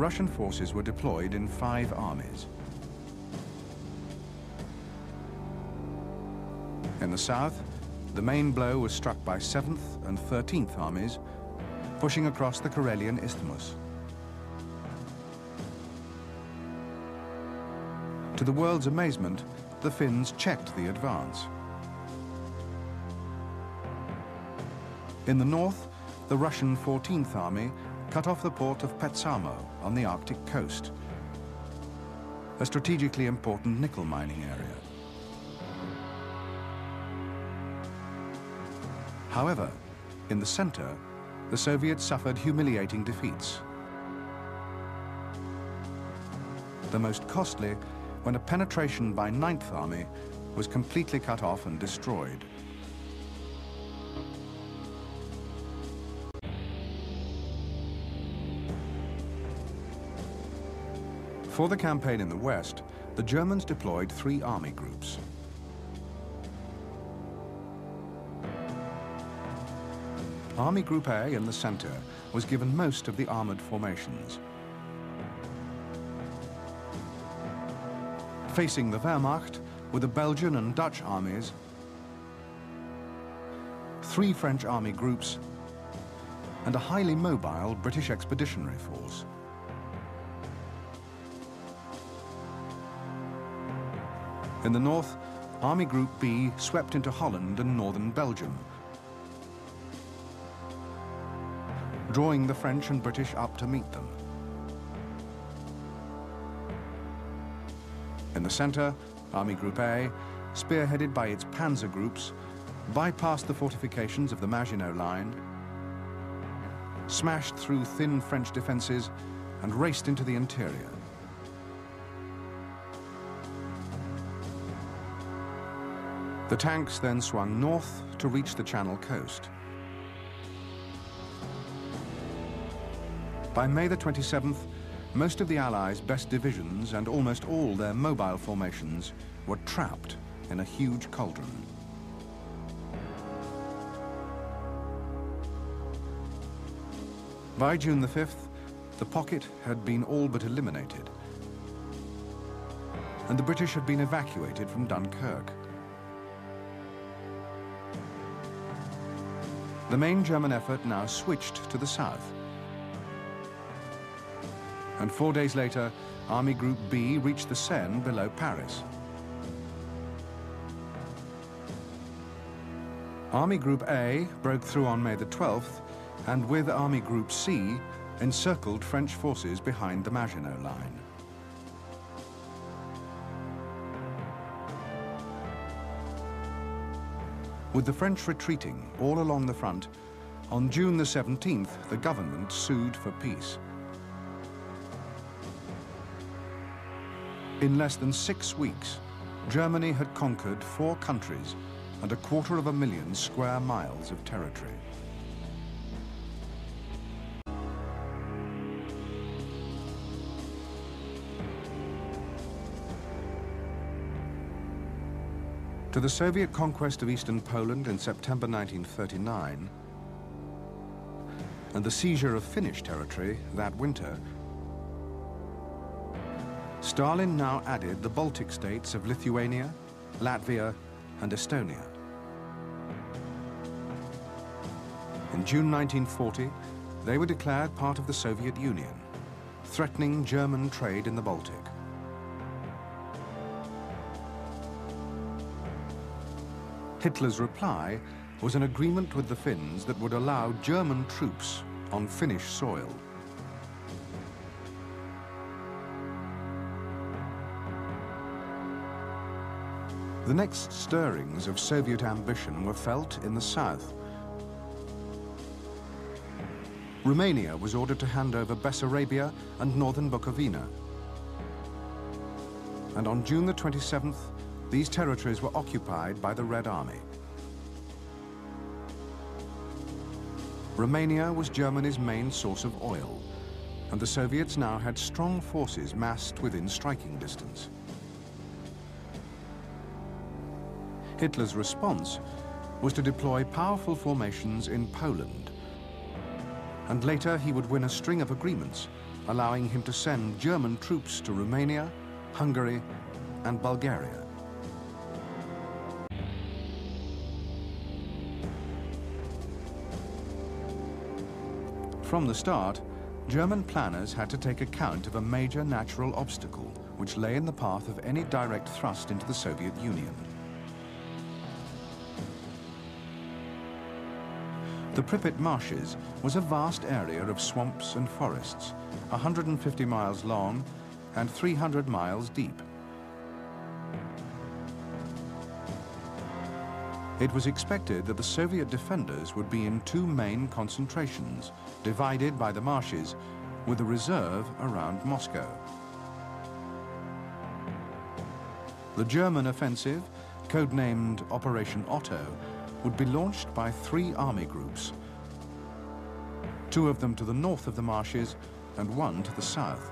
Russian forces were deployed in 5 armies. In the south, the main blow was struck by 7th and 13th armies, pushing across the Karelian Isthmus. To the world's amazement, the Finns checked the advance. In the north, the Russian 14th Army cut off the port of Petsamo on the Arctic coast, a strategically important nickel mining area. However, in the center, the Soviets suffered humiliating defeats. The most costly when a penetration by 9th Army was completely cut off and destroyed. For the campaign in the west, the Germans deployed 3 army groups. Army Group A in the center was given most of the armored formations. Facing the Wehrmacht were the Belgian and Dutch armies, 3 French army groups, and a highly mobile British Expeditionary Force. In the north, Army Group B swept into Holland and northern Belgium, drawing the French and British up to meet them. In the center, Army Group A, spearheaded by its panzer groups, bypassed the fortifications of the Maginot Line, smashed through thin French defenses, and raced into the interior. The tanks then swung north to reach the Channel coast. By May the 27th, most of the Allies' best divisions and almost all their mobile formations were trapped in a huge cauldron. By June the 5th, the pocket had been all but eliminated, and the British had been evacuated from Dunkirk. The main German effort now switched to the south. And 4 days later, Army Group B reached the Seine below Paris. Army Group A broke through on May the 12th, and with Army Group C, encircled French forces behind the Maginot Line. With the French retreating all along the front, on June the 17th, the government sued for peace. In less than 6 weeks, Germany had conquered 4 countries and 250,000 square miles of territory. To the Soviet conquest of eastern Poland in September 1939 and the seizure of Finnish territory that winter, Stalin now added the Baltic states of Lithuania, Latvia, and Estonia. In June 1940, they were declared part of the Soviet Union, threatening German trade in the Baltic. Hitler's reply was an agreement with the Finns that would allow German troops on Finnish soil. The next stirrings of Soviet ambition were felt in the south. Romania was ordered to hand over Bessarabia and northern Bukovina. And on June the 27th, these territories were occupied by the Red Army. Romania was Germany's main source of oil, and the Soviets now had strong forces massed within striking distance. Hitler's response was to deploy powerful formations in Poland, and later he would win a string of agreements allowing him to send German troops to Romania, Hungary, and Bulgaria. From the start, German planners had to take account of a major natural obstacle which lay in the path of any direct thrust into the Soviet Union. The Pripyat Marshes was a vast area of swamps and forests, 150 miles long and 300 miles deep. It was expected that the Soviet defenders would be in two main concentrations, divided by the marshes, with a reserve around Moscow. The German offensive, codenamed Operation Otto, would be launched by 3 army groups, 2 of them to the north of the marshes and 1 to the south.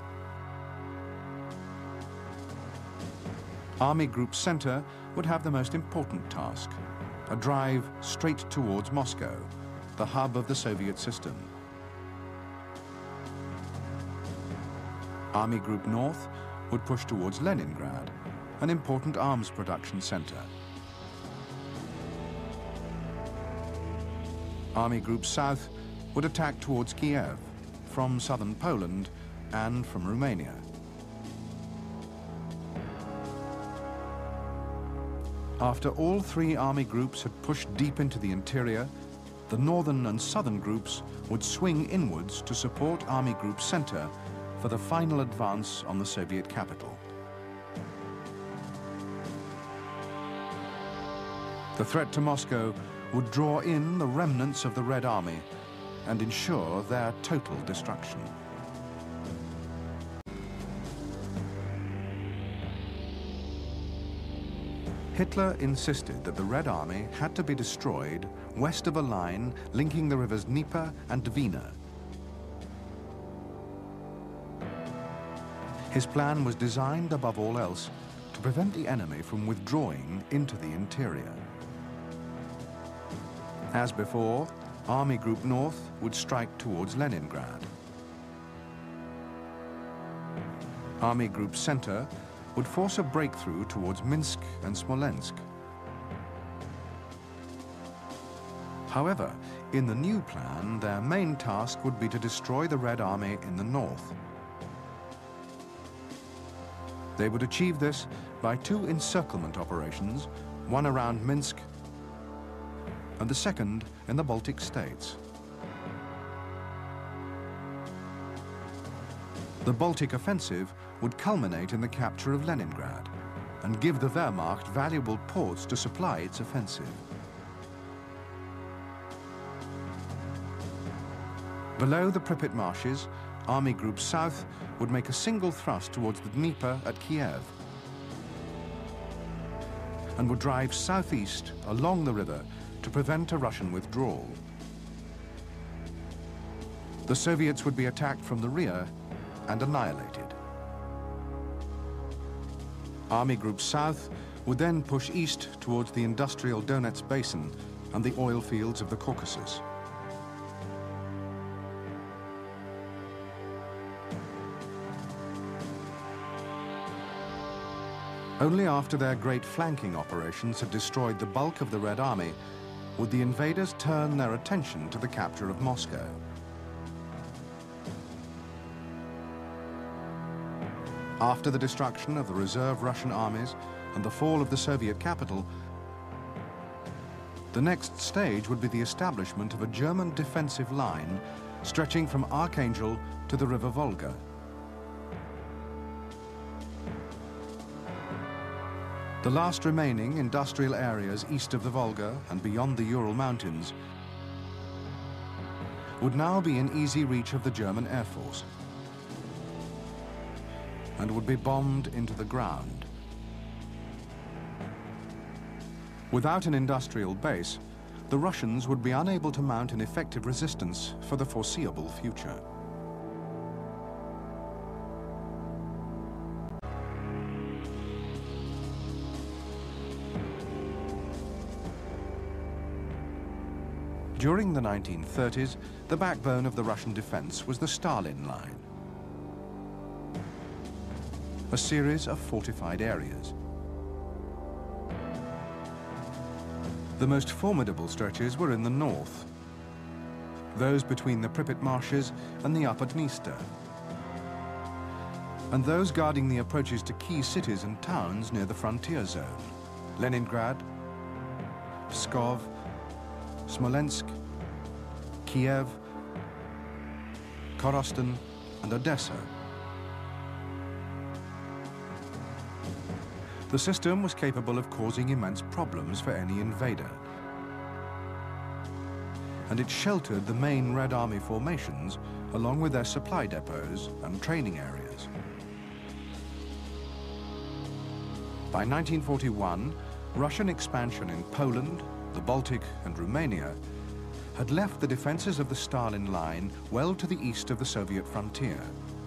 Army Group Center would have the most important task, a drive straight towards Moscow, the hub of the Soviet system. Army Group North would push towards Leningrad, an important arms production center. Army Group South would attack towards Kiev, from southern Poland and from Romania. After all 3 army groups had pushed deep into the interior, the northern and southern groups would swing inwards to support Army Group Center for the final advance on the Soviet capital. The threat to Moscow would draw in the remnants of the Red Army and ensure their total destruction. Hitler insisted that the Red Army had to be destroyed west of a line linking the rivers Dnieper and Dwina. His plan was designed, above all else, to prevent the enemy from withdrawing into the interior. As before, Army Group North would strike towards Leningrad. Army Group Center would force a breakthrough towards Minsk and Smolensk. However, in the new plan, their main task would be to destroy the Red Army in the north. They would achieve this by 2 encirclement operations, one around Minsk and the second in the Baltic states. The Baltic offensive would culminate in the capture of Leningrad and give the Wehrmacht valuable ports to supply its offensive. Below the Pripyat Marshes, Army Group South would make a single thrust towards the Dnieper at Kiev and would drive southeast along the river to prevent a Russian withdrawal. The Soviets would be attacked from the rear and annihilated. Army Group South would then push east towards the industrial Donets Basin and the oil fields of the Caucasus. Only after their great flanking operations had destroyed the bulk of the Red Army would the invaders turn their attention to the capture of Moscow. After the destruction of the reserve Russian armies and the fall of the Soviet capital, the next stage would be the establishment of a German defensive line stretching from Archangel to the River Volga. The last remaining industrial areas east of the Volga and beyond the Ural Mountains would now be in easy reach of the German Air Force and would be bombed into the ground. Without an industrial base, the Russians would be unable to mount an effective resistance for the foreseeable future. During the 1930s, the backbone of the Russian defense was the Stalin Line. a series of fortified areas. The most formidable stretches were in the north, those between the Pripyat marshes and the upper Dniester, and those guarding the approaches to key cities and towns near the frontier zone: Leningrad, Pskov, Smolensk, Kiev, Korostan, and Odessa. The system was capable of causing immense problems for any invader, and it sheltered the main Red Army formations along with their supply depots and training areas. By 1941, Russian expansion in Poland, the Baltic, and Romania had left the defenses of the Stalin Line well to the east of the Soviet frontier.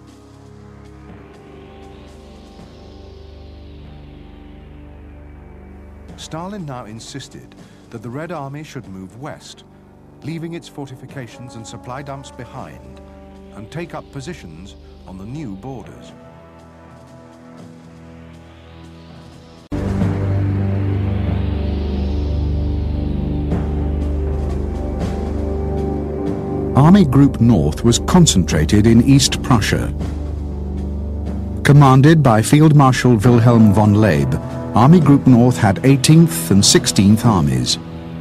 Stalin now insisted that the Red Army should move west, leaving its fortifications and supply dumps behind, and take up positions on the new borders. Army Group North was concentrated in East Prussia. Commanded by Field Marshal Wilhelm von Leeb, Army Group North had 18th and 16th Armies.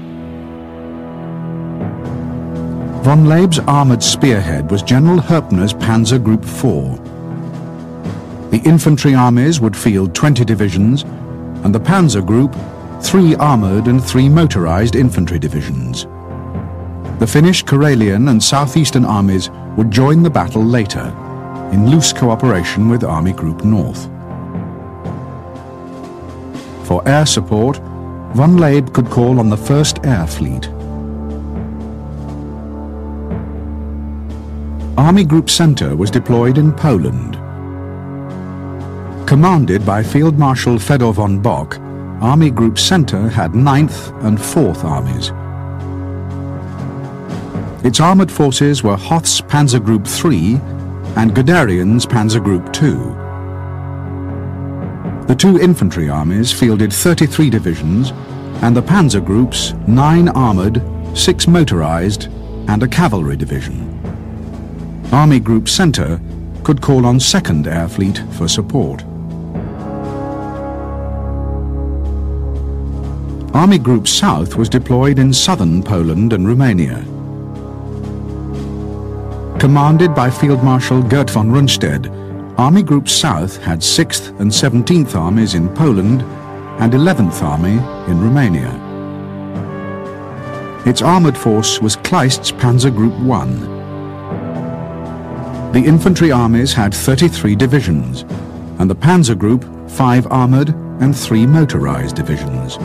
Von Leeb's armoured spearhead was General Herpner's Panzer Group 4. The infantry armies would field 20 divisions, and the Panzer Group 3 armoured and 3 motorised infantry divisions. The Finnish, Karelian and southeastern armies would join the battle later, in loose cooperation with Army Group North. For air support, von Leeb could call on the 1st Air Fleet. Army Group Centre was deployed in Poland. Commanded by Field Marshal Fedor von Bock, Army Group Centre had 9th and 4th Armies. Its armoured forces were Hoth's Panzer Group 3 and Guderian's Panzer Group 2. The 2 infantry armies fielded 33 divisions, and the Panzer Groups 9 armoured, 6 motorised, and a cavalry division. Army Group Centre could call on 2nd Air Fleet for support. Army Group South was deployed in southern Poland and Romania. Commanded by Field Marshal Gert von Rundstedt, Army Group South had 6th and 17th Armies in Poland and 11th Army in Romania. Its armoured force was Kleist's Panzer Group 1. The infantry armies had 33 divisions, and the Panzer Group 5 armoured and 3 motorised divisions.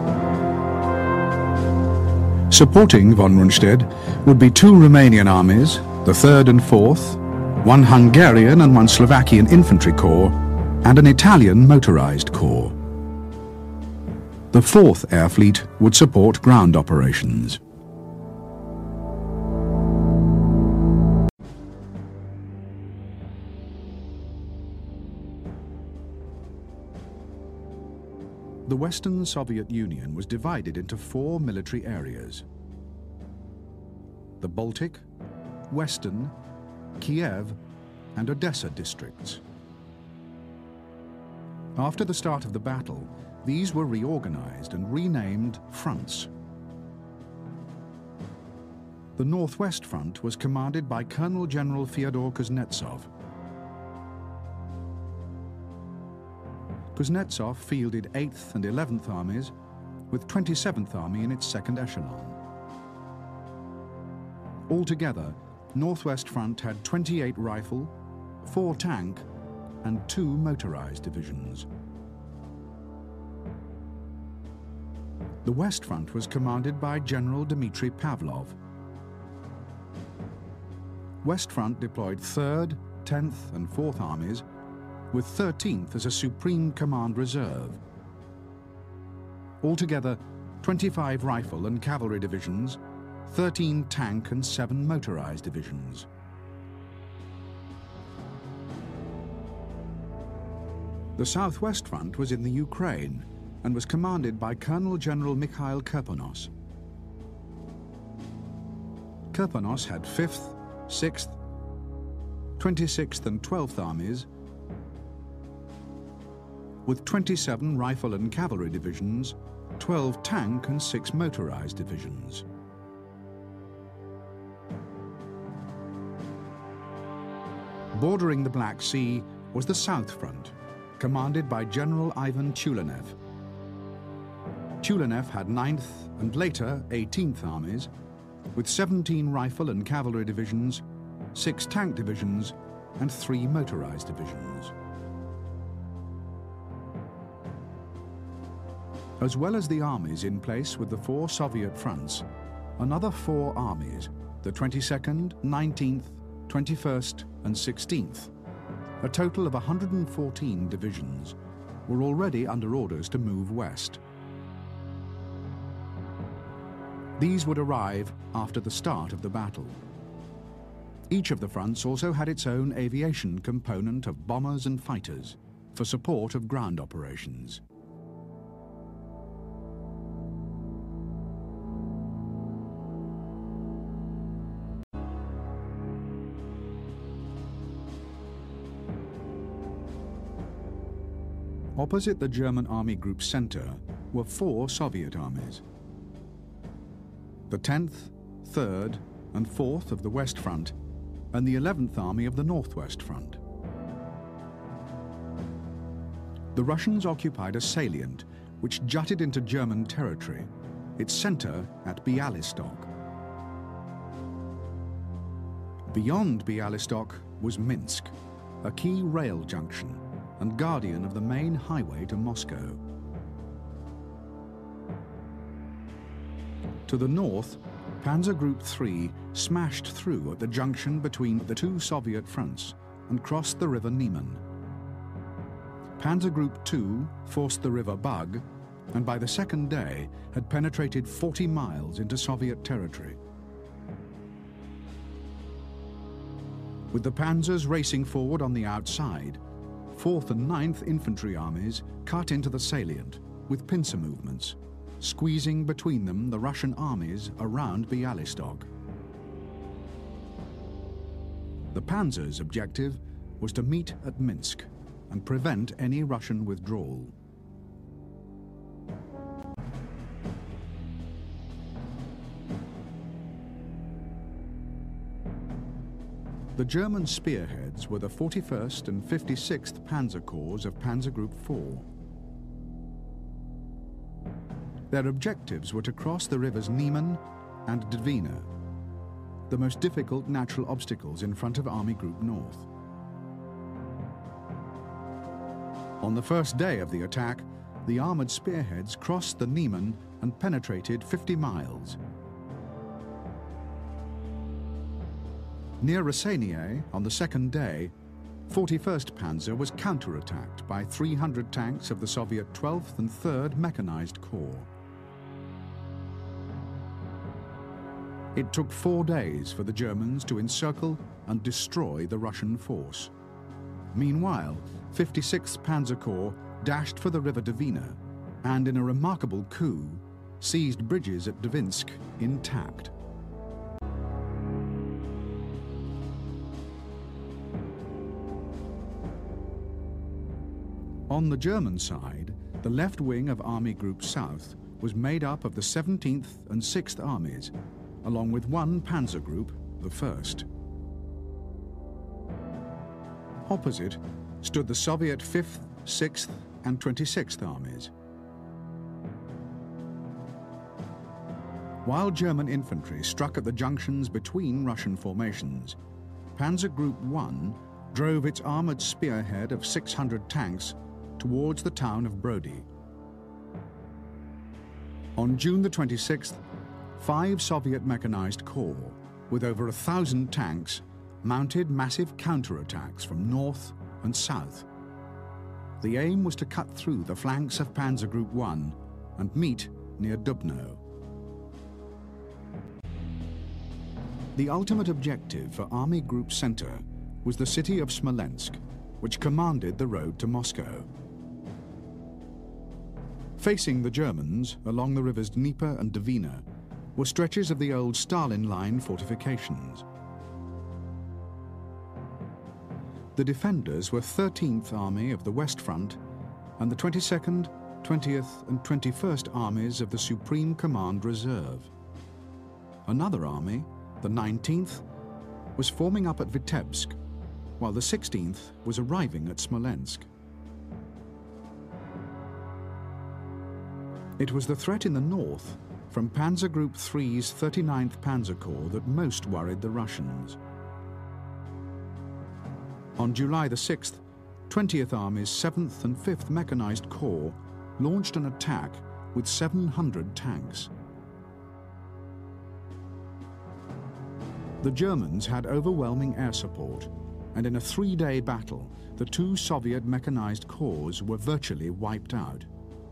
Supporting von Rundstedt would be 2 Romanian armies, the 3rd and 4th, 1 Hungarian and 1 Slovakian infantry corps, and an Italian motorised corps. The 4th Air Fleet would support ground operations. The Western Soviet Union was divided into 4 military areas: the Baltic, Western, Kiev, and Odessa districts. After the start of the battle, these were reorganized and renamed fronts. The Northwest Front was commanded by Colonel General Fyodor Kuznetsov. Kuznetsov fielded 8th and 11th Armies, with 27th Army in its second echelon. Altogether, Northwest Front had 28 rifle, 4 tank, and 2 motorized divisions. The West Front was commanded by General Dmitry Pavlov. West Front deployed 3rd, 10th, and 4th Armies, with 13th as a Supreme Command Reserve. Altogether, 25 rifle and cavalry divisions, 13 tank and 7 motorized divisions. The Southwest Front was in the Ukraine and was commanded by Colonel General Mikhail Kirponos. Kirponos had 5th, 6th, 26th and 12th Armies, with 27 rifle and cavalry divisions, 12 tank and 6 motorized divisions. Bordering the Black Sea was the South Front, commanded by General Ivan Chulenev. Chulenev had 9th and later 18th Armies, with 17 rifle and cavalry divisions, 6 tank divisions and 3 motorized divisions. As well as the armies in place with the 4 Soviet fronts, another 4 armies, the 22nd, 19th, 21st and 16th, a total of 114 divisions, were already under orders to move west. These would arrive after the start of the battle. Each of the fronts also had its own aviation component of bombers and fighters for support of ground operations. Opposite the German Army Group center were 4 Soviet armies. The 10th, 3rd and 4th of the West Front and the 11th Army of the Northwest Front. The Russians occupied a salient which jutted into German territory, its center at Bialystok. Beyond Bialystok was Minsk, a key rail junction and guardian of the main highway to Moscow. To the north, Panzer Group 3 smashed through at the junction between the 2 Soviet fronts and crossed the river Niemen. Panzer Group 2 forced the river Bug and by the second day had penetrated 40 miles into Soviet territory. With the panzers racing forward on the outside, 4th and 9th Infantry Armies cut into the salient with pincer movements, squeezing between them the Russian armies around Bialystok. The panzers' objective was to meet at Minsk and prevent any Russian withdrawal. The German spearheads were the 41st and 56th Panzer Corps of Panzer Group 4. Their objectives were to cross the rivers Niemen and Dvina, the most difficult natural obstacles in front of Army Group North. On the first day of the attack, the armored spearheads crossed the Niemen and penetrated 50 miles. Near Rassenier, on the second day, 41st Panzer was counterattacked by 300 tanks of the Soviet 12th and 3rd Mechanized Corps. It took 4 days for the Germans to encircle and destroy the Russian force. Meanwhile, 56th Panzer Corps dashed for the river Dvina and, in a remarkable coup, seized bridges at Dvinsk intact. On the German side, the left wing of Army Group South was made up of the 17th and 6th Armies, along with 1 Panzer Group, the 1st. Opposite stood the Soviet 5th, 6th and 26th Armies. While German infantry struck at the junctions between Russian formations, Panzer Group 1 drove its armored spearhead of 600 tanks towards the town of Brody. On June the 26th, 5 Soviet mechanized corps, with over 1,000 tanks, mounted massive counterattacks from north and south. The aim was to cut through the flanks of Panzer Group 1 and meet near Dubno. The ultimate objective for Army Group Center was the city of Smolensk, which commanded the road to Moscow. Facing the Germans, along the rivers Dnieper and Dvina, were stretches of the old Stalin Line fortifications. The defenders were 13th Army of the West Front and the 22nd, 20th and 21st Armies of the Supreme Command Reserve. Another army, the 19th, was forming up at Vitebsk, while the 16th was arriving at Smolensk. It was the threat in the north from Panzer Group 3's 39th Panzer Corps that most worried the Russians. On July the 6th, 20th Army's 7th and 5th Mechanized Corps launched an attack with 700 tanks. The Germans had overwhelming air support, and in a 3-day battle, the 2 Soviet mechanized corps were virtually wiped out.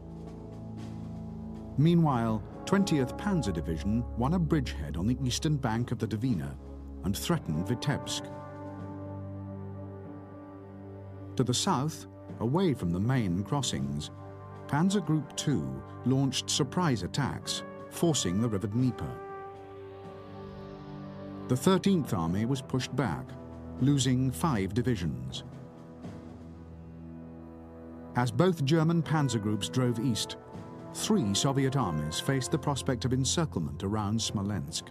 Meanwhile, 20th Panzer Division won a bridgehead on the eastern bank of the Dvina and threatened Vitebsk. To the south, away from the main crossings, Panzer Group 2 launched surprise attacks, forcing the River Dnieper. The 13th Army was pushed back, losing 5 divisions. As both German panzer groups drove east, 3 Soviet armies faced the prospect of encirclement around Smolensk.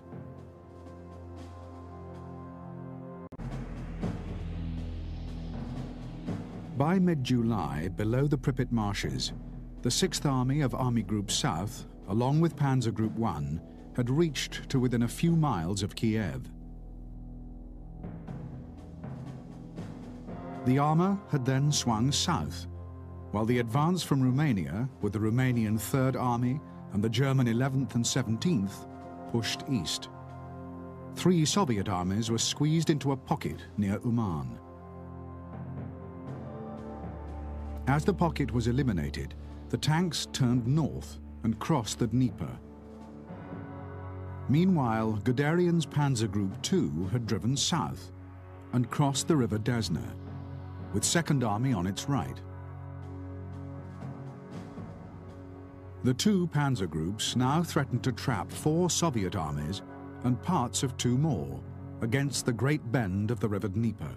By mid-July, below the Pripyat marshes, the 6th Army of Army Group South, along with Panzer Group 1, had reached to within a few miles of Kiev. The armour had then swung south, while the advance from Romania, with the Romanian 3rd Army and the German 11th and 17th, pushed east. 3 Soviet armies were squeezed into a pocket near Uman. As the pocket was eliminated, the tanks turned north and crossed the Dnieper. Meanwhile, Guderian's Panzer Group 2 had driven south and crossed the river Desna, with 2nd Army on its right. The 2 panzer groups now threatened to trap 4 Soviet armies and parts of 2 more against the great bend of the river Dnieper.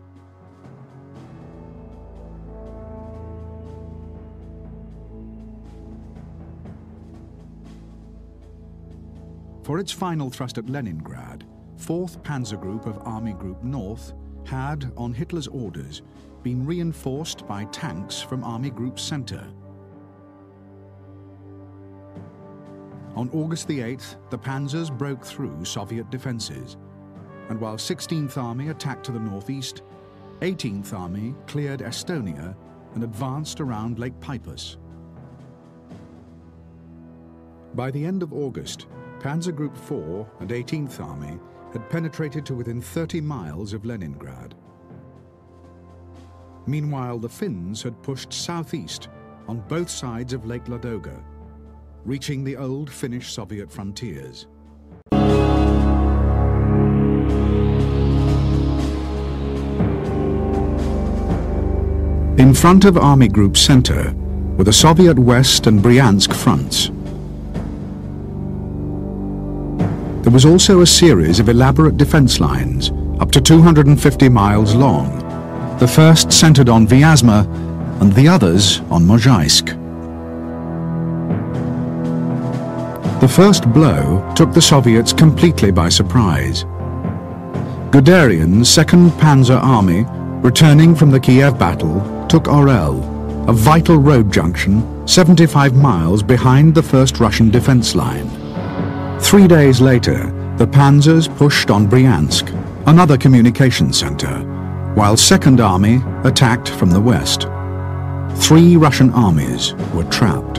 For its final thrust at Leningrad, 4th Panzer Group of Army Group North had, on Hitler's orders, been reinforced by tanks from Army Group Center. On August the 8th, the panzers broke through Soviet defenses, and while 16th Army attacked to the northeast, 18th Army cleared Estonia and advanced around Lake Peipus. By the end of August, Panzer Group 4 and 18th Army had penetrated to within 30 miles of Leningrad. Meanwhile, the Finns had pushed southeast on both sides of Lake Ladoga, reaching the old Finnish-Soviet frontiers. In front of Army Group Center were the Soviet West and Bryansk fronts. There was also a series of elaborate defense lines, up to 250 miles long, the first centered on Vyazma and the others on Mozhaisk. The first blow took the Soviets completely by surprise. Guderian's 2nd Panzer Army, returning from the Kiev battle, took Orel, a vital road junction 75 miles behind the first Russian defense line. 3 days later, the panzers pushed on Bryansk, another communication center, while 2nd Army attacked from the west. 3 Russian armies were trapped.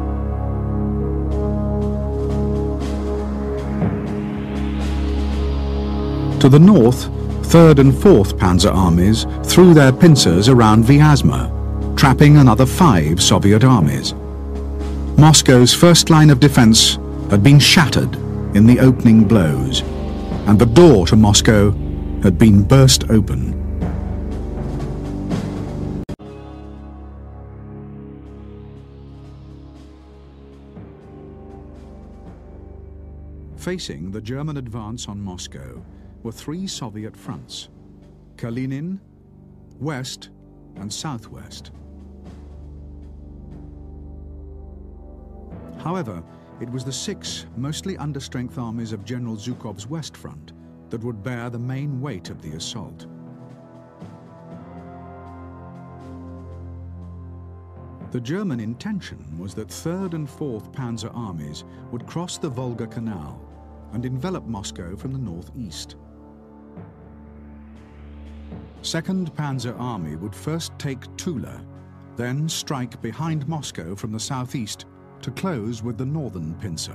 To the north, 3rd and 4th Panzer Armies threw their pincers around Vyazma, trapping another 5 Soviet armies. Moscow's first line of defense had been shattered in the opening blows, and the door to Moscow had been burst open. Facing the German advance on Moscow were three Soviet fronts: Kalinin, West and Southwest. However, it was the six mostly understrength armies of General Zhukov's West Front that would bear the main weight of the assault. The German intention was that 3rd and 4th Panzer armies would cross the Volga Canal and envelop Moscow from the northeast. 2nd Panzer Army would first take Tula, then strike behind Moscow from the southeast to close with the northern pincer.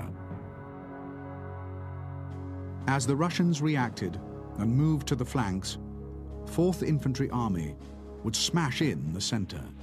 As the Russians reacted and moved to the flanks, 4th Infantry Army would smash in the center.